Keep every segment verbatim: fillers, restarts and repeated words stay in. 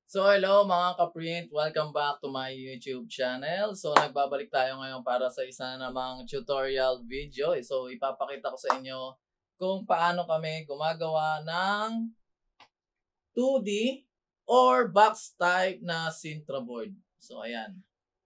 So hello mga ka-print, welcome back to my YouTube channel. So nagbabalik tayo ngayon para sa isa namang tutorial video. So ipapakita ko sa inyo kung paano kami gumagawa ng two D or box type na Sintra board. So ayan.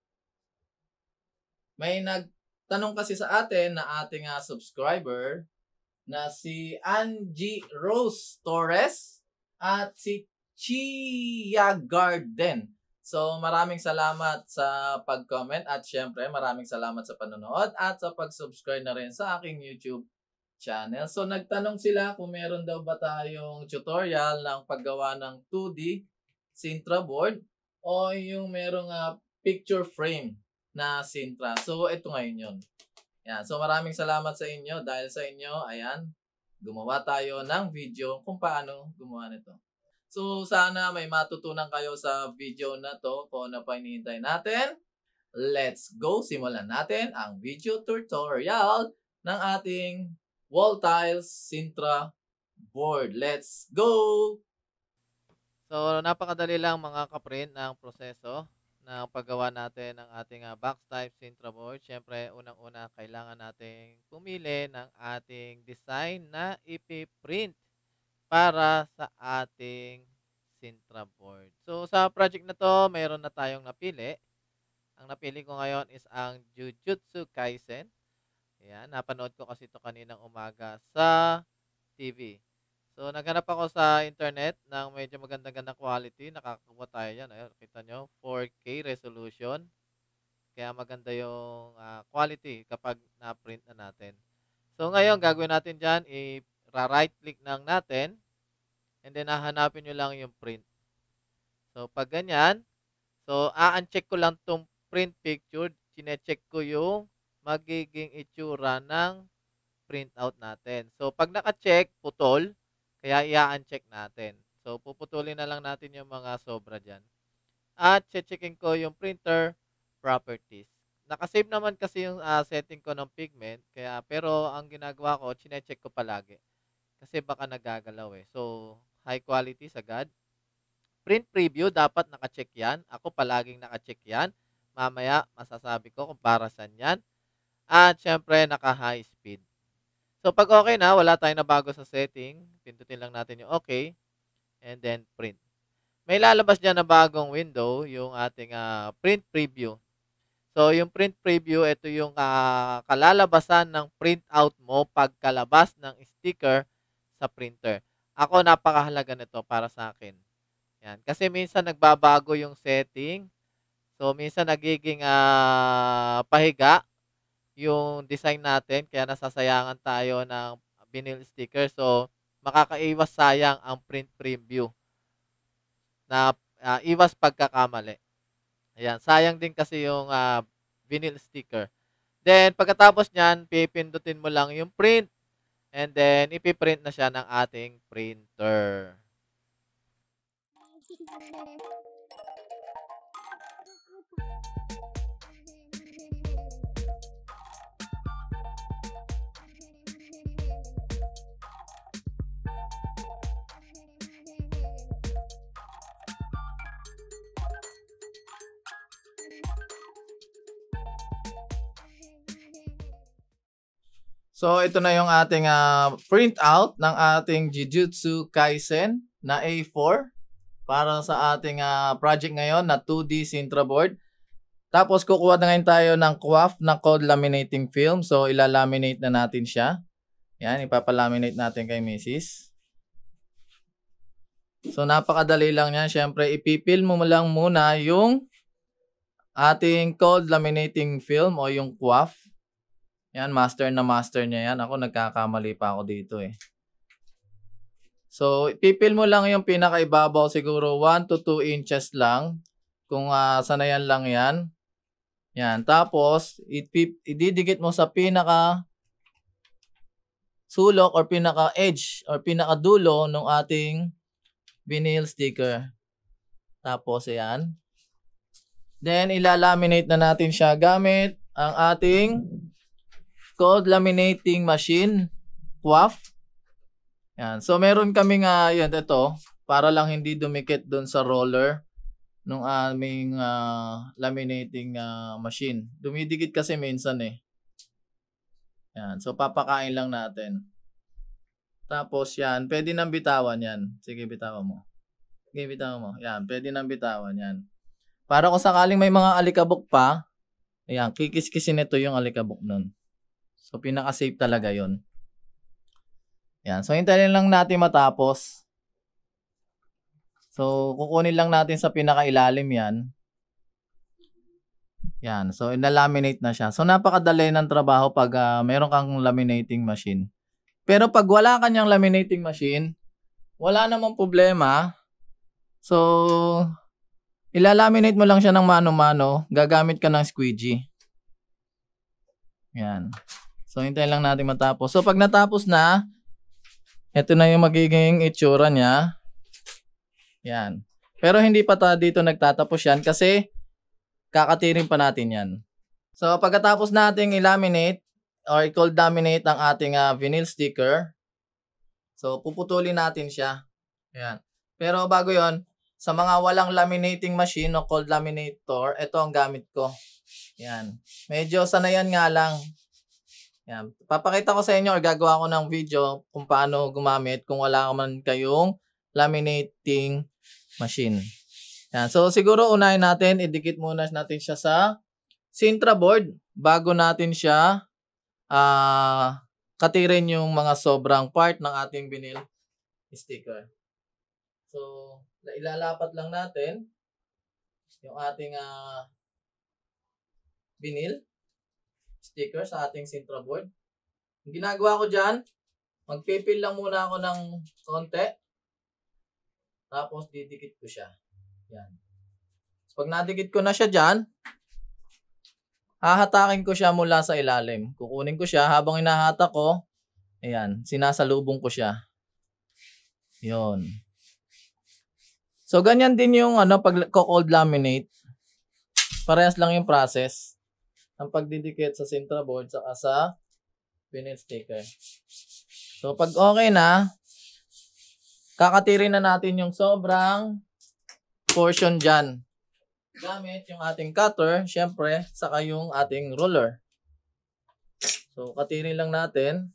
May nagtanong kasi sa atin na ating uh, subscriber na si Angie Rose Torres at si Chia Garden. So maraming salamat sa pag-comment at syempre maraming salamat sa panonood at sa pag-subscribe na rin sa aking YouTube channel. So nagtanong sila kung meron daw ba tayong tutorial ng paggawa ng two D Sintra board o yung merong uh, picture frame na Sintra. So ito ngayon yun. Yan. So maraming salamat sa inyo dahil sa inyo, ayan, gumawa tayo ng video kung paano gumawa nito. So, sana may matutunan kayo sa video na to kung ano pa hinihintay natin. Let's go! Simulan natin ang video tutorial ng ating wall tiles Sintra board. Let's go! So, napakadali lang mga kaprint ng proseso ng paggawa natin ng ating uh, box type Sintra board. Siyempre, unang-una, kailangan nating pumili ng ating design na ipiprint para sa ating Sintra board. So, sa project na to, mayroon na tayong napili. Ang napili ko ngayon is ang Jujutsu Kaisen. Ayan, napanood ko kasi ito kaninang umaga sa T V. So, naghanap ako sa internet ng medyo magandang-gandang quality. Nakakakuha tayo yan. Ayan, kita nyo, four K resolution. Kaya maganda yung uh, quality kapag na-print na natin. So, ngayon, gagawin natin dyan, i-right click lang natin. And then, hahanapin nyo lang yung print. So, pag ganyan, so, a-uncheck ko lang itong print picture. Chine-check ko yung magiging itsura ng printout natin. So, pag naka-check, putol, kaya i-uncheck natin. So, puputulin na lang natin yung mga sobra dyan. At, checkin ko yung printer properties. Nakasave naman kasi yung uh, setting ko ng pigment. Kaya, pero, ang ginagawa ko, chine-check ko palagi. Kasi baka nagagalaw eh. So, high quality sagad. Print preview, dapat naka-check yan. Ako palaging naka-check yan. Mamaya, masasabi ko kung para saan yan. At syempre, naka-high speed. So, pag okay na, wala tayong nabago sa setting. Pindutin lang natin yung okay. And then, print. May lalabas dyan na bagong window, yung ating uh, print preview. So, yung print preview, ito yung uh, kalalabasan ng printout mo pagkalabas ng sticker sa printer. Ako, napakahalaga nito para sa akin. Yan. Kasi minsan nagbabago yung setting. So, minsan nagiging uh, pahiga yung design natin. Kaya nasasayangan tayo ng vinyl sticker. So, makakaiwas sayang ang print preview. Na uh, iwas pagkakamali. Ayan. Sayang din kasi yung uh, vinyl sticker. Then, pagkatapos nyan, pipindutin mo lang yung print. And then, ipiprint na siya ng ating printer. So, ito na yung ating uh, printout ng ating Jujutsu Kaisen na A four para sa ating uh, project ngayon na two D Sintra board. Tapos, kukuha na ngayon tayo ng Q A F na cold laminating film. So, ilalaminate na natin siya. Yan, ipapalaminate natin kay Missus So, napakadali lang yan. Siyempre, ipipil mo lang muna yung ating cold laminating film o yung Q A F. Yan, master na master niya yan. Ako, nagkakamali pa ako dito eh. So, ipipil mo lang yung pinakaibabaw siguro one to two inches lang. Kung uh, sanayan lang yan. Yan. Tapos, ididikit mo sa pinaka sulok or pinaka edge or pinaka dulo ng ating vinyl sticker. Tapos, ayan. Then, ilalaminate na natin siya gamit ang ating cold laminating machine, Q A F. Yan. So, meron kaming, uh, yan, ito, para lang hindi dumikit dun sa roller. nung aming uh, laminating uh, machine. Dumidikit kasi minsan eh. Yan. So, papakain lang natin. Tapos yan, pwede nang bitawan yan. Sige, bitawan mo. Sige, bitawan mo. Yan, pwede nang bitawan yan. Para kung sakaling may mga alikabok pa, ayan, kikis-kisin ito yung alikabok nun. So, pinaka-safe talaga yon. Yan. So, hintayin lang natin matapos. So, kukunin lang natin sa pinakailalim yan. Yan. So, inalaminate na siya. So, napakadali ng trabaho pag uh, meron kang laminating machine. Pero pag wala kanyang laminating machine, wala namang problema. So, ilalaminate mo lang siya ng mano-mano. Gagamit ka ng squeegee. Yan. So, hintayin lang natin matapos. So, pag natapos na, ito na yung magiging itsura niya. Yan. Pero hindi pa ta dito nagtatapos yan kasi kakatirin pa natin yan. So, pagkatapos nating i-laminate or i-cold laminate ang ating uh, vinyl sticker, so, puputulin natin siya. Yan. Pero bago yon, sa mga walang laminating machine o cold laminator, ito ang gamit ko. Yan. Medyo sanayan nga lang. Yan. Papakita ko sa inyo or gagawa ko ng video kung paano gumamit kung wala man kayong laminating machine. Yan. So, siguro unahin natin, idikit muna natin siya sa Sintra board bago natin siya uh, katirin yung mga sobrang part ng ating vinyl sticker. So, ilalapat lang natin yung ating uh, vinyl sticker sa ating Sintra board. Ang ginagawa ko dyan, magpipil lang muna ako ng konti. Tapos, didikit ko siya. Yan. So, pag nadikit ko na siya dyan, hahatakin ko siya mula sa ilalim. Kukunin ko siya habang inahatak ko. Ayan, sinasalubong ko siya. Yon. So, ganyan din yung ano, pag cold laminate. Parehas lang yung process. Ang pagdidikit sa Sintra board saka sa vinyl sticker. So, pag okay na, kakatirin na natin yung sobrang portion dyan. Gamit yung ating cutter, syempre, saka yung ating ruler. So, katirin lang natin.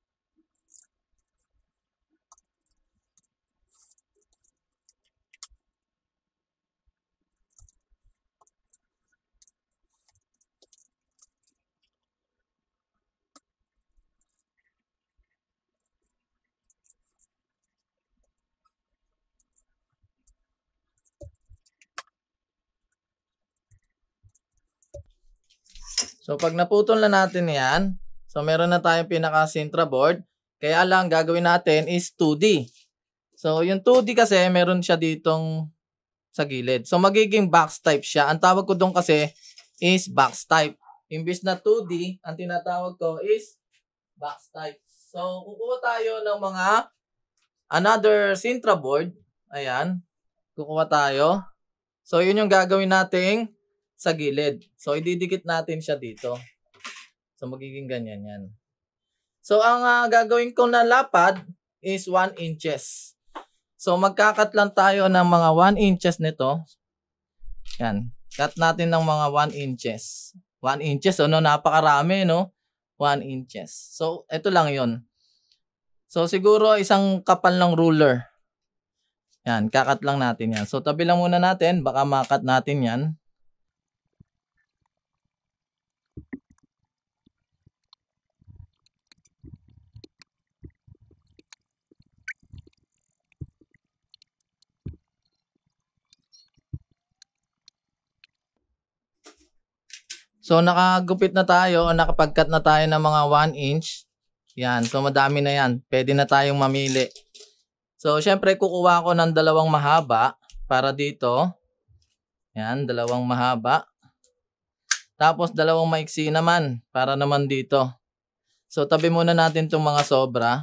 So, pag naputol na natin yan, so meron na tayong pinaka-Sintra board. Kaya lang, gagawin natin is two D. So, yung two D kasi, meron siya ditong sa gilid. So, magiging box type siya. Ang tawag ko doon kasi is box type. Imbis na two D, ang tinatawag ko is box type. So, kukuha tayo ng mga another Sintra board. Ayan. Kukuha tayo. So, yun yung gagawin nating sa gilid. So, ididikit natin siya dito. So, magiging ganyan yan. So, ang uh, gagawin ko na lapad is one inches. So, magkakat lang tayo ng mga one inches nito. Yan. Cut natin ng mga one inches. one inches, ano, napakarami, no? one inches. So, ito lang yon. So, siguro isang kapal ng ruler. Yan, kakat lang natin yan. So, tabi lang muna natin. Baka makat natin yan. So, nakagupit na tayo o nakapag-cut na tayo ng mga one inch. Yan. So, madami na yan. Pwede na tayong mamili. So, syempre, kukuha ko ng dalawang mahaba para dito. Yan. Dalawang mahaba. Tapos, dalawang maiksi naman para naman dito. So, tabi muna natin itong mga sobra.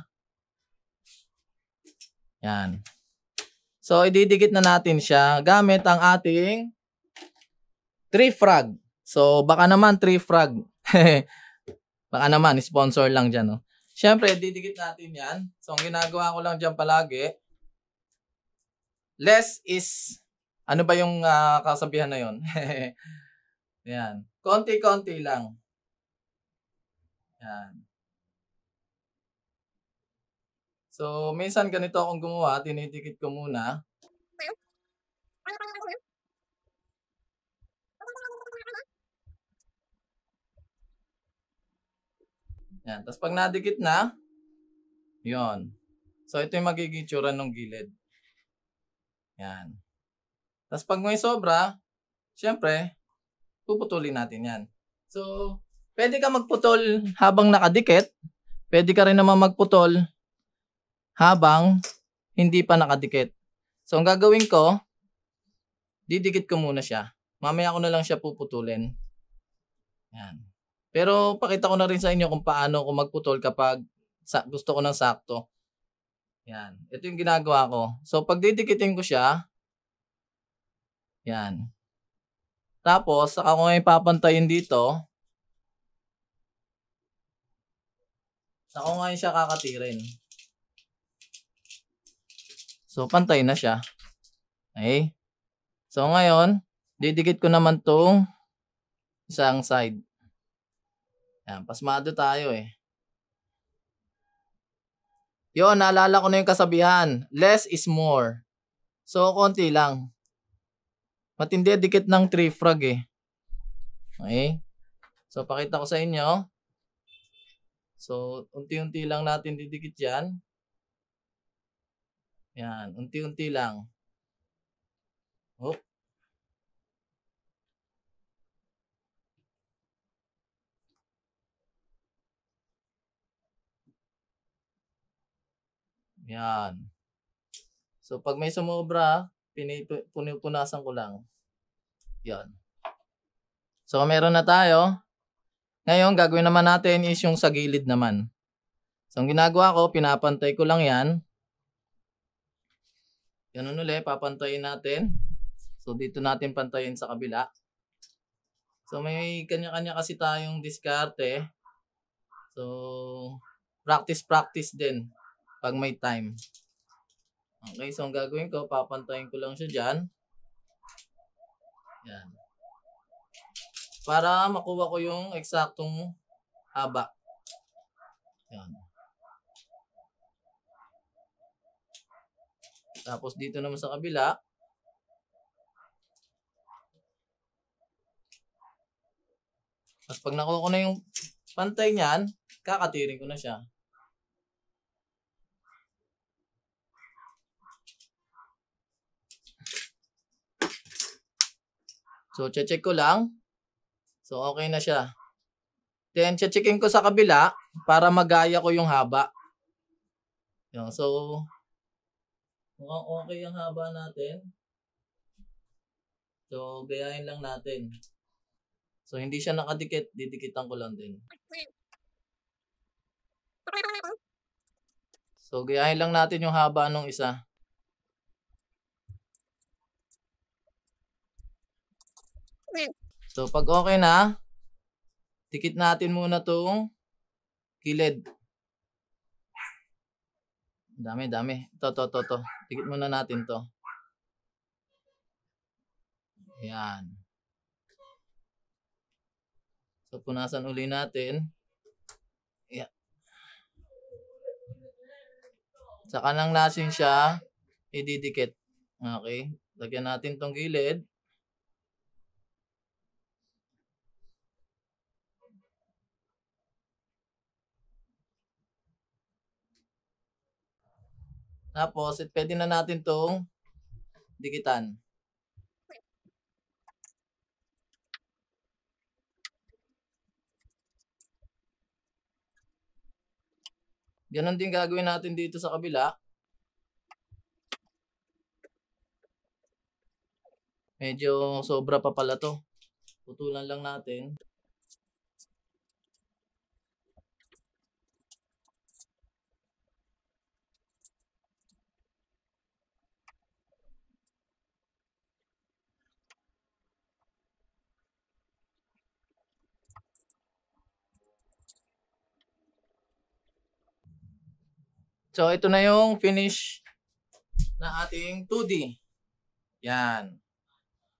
Yan. So, ididikit na natin siya gamit ang ating tree frog. So, baka naman tree frog. Baka naman, sponsor lang dyan. No? Siyempre, didikit natin yan. So, ang ginagawa ko lang dyan palagi, less is Ano ba yung uh, kasabihan na yun? Yan. Konti-konti lang. Yan. So, minsan ganito akong gumawa. Tinidikit ko muna. Yan. Tapos pag nadikit na, yun. So, ito yung magiging tsura ng gilid. Yan. Tapos pag may sobra, syempre, puputulin natin yan. So, pwede ka magputol habang nakadikit. Pwede ka rin naman magputol habang hindi pa nakadikit. So, ang gagawin ko, didikit ko muna siya. Mamaya ko na lang siya puputulin. Yan. Pero pakita ko na rin sa inyo kung paano ko magputol kapag sa, gusto ko ng sakto. Yan. Ito yung ginagawa ko. So, pag didikitin ko siya, yan. Tapos, saka ko ngayon papantayin dito. Saka ko ngayon siya kakatirin. So, pantay na siya. Okay? So, ngayon, didikit ko naman tong isang side. Yan, pasmado tayo eh. Yun, naalala ko na yung kasabihan. Less is more. So, konti lang. Matindi dikit ng tree frog eh. Okay? So, pakita ko sa inyo. So, unti-unti lang natin didikit yan. Yan, unti-unti lang. Oh. Yan. So, pag may sumobra, pinupunasan ko lang. Yan. So, meron na tayo. Ngayon, gagawin naman natin is yung sa gilid naman. So, ang ginagawa ko, pinapantay ko lang yan. Ganun ulit, papantayin natin. So, dito natin pantayin sa kabila. So, may kanya-kanya kasi tayong diskarte. So, practice-practice din pag may time. Okay, so ang gagawin ko, papantayin ko lang siya dyan. Yan. Para makuha ko yung eksaktong haba. Yan. Tapos dito naman sa kabila. Tapos pag nakuha ko na yung pantay niyan, kakatirin ko na siya. So, check ko lang. So, okay na siya. Then, checkin ko sa kabila para magaya ko yung haba. Yan. So, mukhang okay yung haba natin. So, gayahin lang natin. So, hindi siya nakadikit. Didikitan ko lang din. So, gayahin lang natin yung haba nung isa. So, pag okay na, dikit natin muna tong kilid. Dami, dami. Ito, to, to, to. Dikit muna natin to. Yan. So, punasan uli natin. Yan. Saka lang natin siya ididikit. Okay. Lagyan natin tong gilid. Tapos, it, pwede na natin tong dikitan. Ganon din gagawin natin dito sa kabila. Medyo sobra pa pala to. Putulan lang natin. So, ito na yung finish na ating two D. Yan.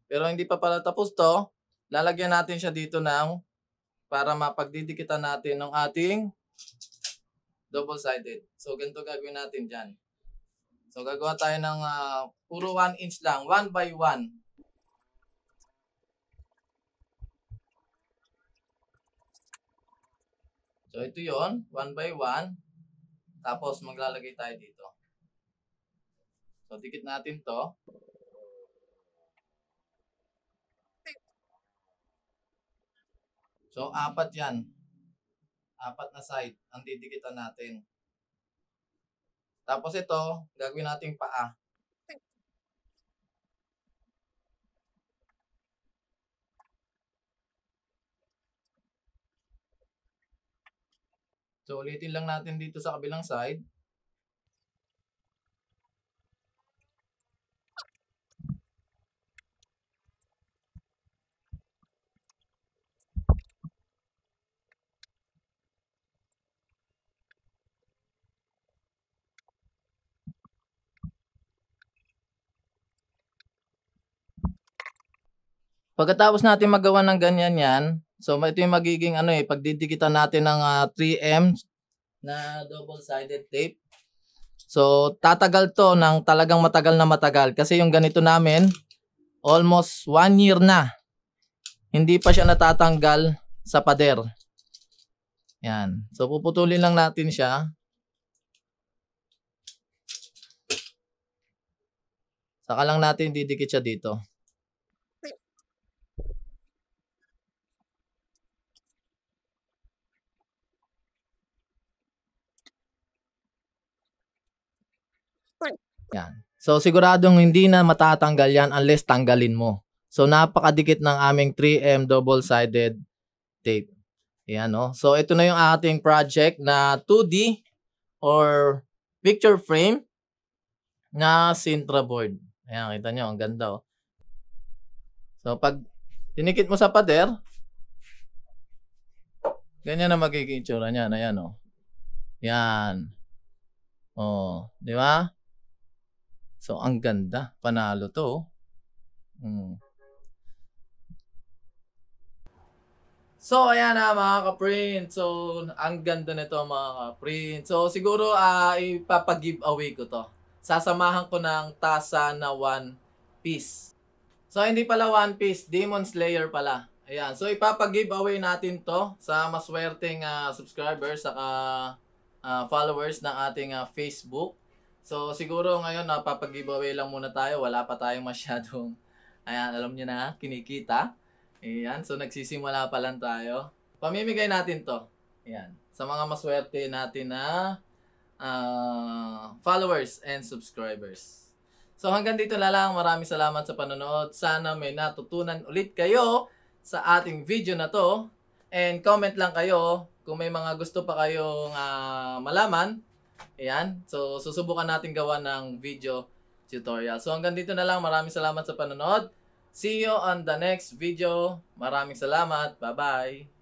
Pero hindi pa pala tapos to. Lalagyan natin siya dito ng para mapagdidikitan natin ng ating double-sided. So, ganito gagawin natin dyan. So, gagawa tayo ng uh, puro one inch lang. one by one. So, ito yon one by one. Tapos, maglalagay tayo dito. So, dikit natin to. So, apat yan. Apat na side ang didikitan natin. Tapos ito, gagawin nating paa. So, ulitin lang natin dito sa kabilang side. Pagkatapos natin magawa ng ganyan yan, so ito yung magiging ano eh, pagdidikitan natin ng uh, three M na double-sided tape. So tatagal to ng talagang matagal na matagal kasi yung ganito namin almost one year na. Hindi pa siya natatanggal sa pader. Yan. So puputulin lang natin siya. Saka lang natin didikit siya dito. Yan. So siguradong hindi na matatanggal yan unless tanggalin mo. So napakadikit ng aming three M double-sided tape. Yan, no? So ito na yung ating project na two D or picture frame na Sintra board. Ayan, kita nyo, ang ganda, oh. So pag tinikit mo sa pader, ganyan na magiging itsura niyan. Ayan, oh. Yan. Oh, di ba? So, ang ganda. Panalo to. Hmm. So, ayan na mga ka-print. So, ang ganda nito mga ka-print. So, siguro uh, ipapag-giveaway ko to. Sasamahan ko ng tasa na one piece. So, hindi pala one piece. Demon Slayer pala. Ayan. So, ipapag-giveaway natin to sa maswerteng uh, subscribers saka uh, followers ng ating uh, Facebook. So, siguro ngayon, napapag-giveaway lang muna tayo. Wala pa tayong masyadong, ayan, alam nyo na, kinikita. Ayan, so nagsisimula pa lang tayo. Pamimigay natin to. Ayan, sa mga maswerte natin na uh, followers and subscribers. So, hanggang dito na lang. Maraming salamat sa panonood. Sana may natutunan ulit kayo sa ating video na to. And comment lang kayo kung may mga gusto pa kayong uh, malaman. Ayan. So, susubukan natin gawa ng video tutorial. So, hanggang dito na lang. Maraming salamat sa panonood. See you on the next video. Maraming salamat. Bye-bye.